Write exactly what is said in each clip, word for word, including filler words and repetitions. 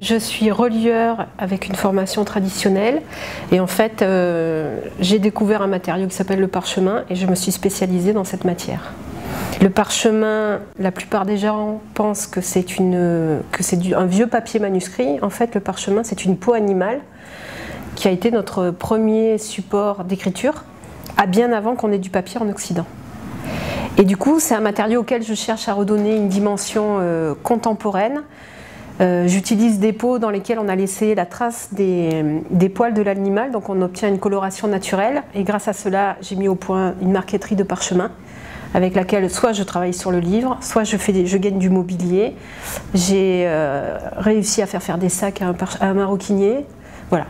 Je suis relieur avec une formation traditionnelle et en fait euh, j'ai découvert un matériau qui s'appelle le parchemin et je me suis spécialisée dans cette matière. Le parchemin, la plupart des gens pensent que c'est un vieux papier manuscrit. En fait, le parchemin, c'est une peau animale qui a été notre premier support d'écriture, à bien avant qu'on ait du papier en Occident. Et du coup, c'est un matériau auquel je cherche à redonner une dimension euh, contemporaine. Euh, J'utilise des peaux dans lesquelles on a laissé la trace des, des poils de l'animal, donc on obtient une coloration naturelle. Et grâce à cela, j'ai mis au point une marqueterie de parchemin, avec laquelle soit je travaille sur le livre, soit je, fais des, je gagne du mobilier. J'ai euh, réussi à faire faire des sacs à un, à un maroquinier. Voilà.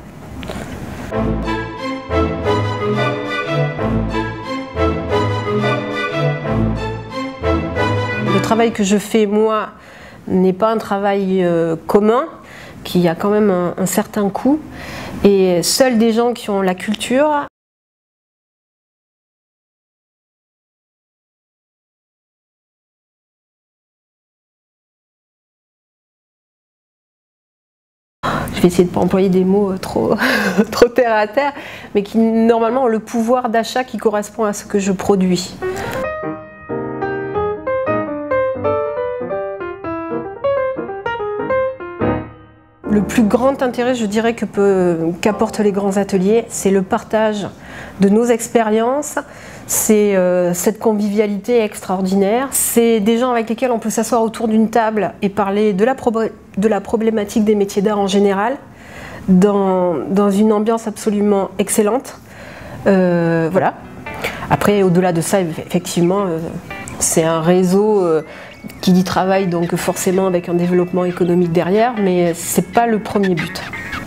Le travail que je fais, moi, n'est pas un travail euh, commun, qui a quand même un, un certain coût. Et seuls des gens qui ont la culture je vais essayer de ne pas employer des mots trop, trop terre à terre, mais qui normalement ont le pouvoir d'achat qui correspond à ce que je produis. Le plus grand intérêt, je dirais, qu'apportent les grands ateliers, c'est le partage de nos expériences, c'est euh, cette convivialité extraordinaire, c'est des gens avec lesquels on peut s'asseoir autour d'une table et parler de la, de la problématique des métiers d'art en général, dans, dans une ambiance absolument excellente. Euh, voilà. Après, au-delà de ça, effectivement, euh, c'est un réseau euh, qui dit travail, donc forcément avec un développement économique derrière, mais c'est pas le premier but.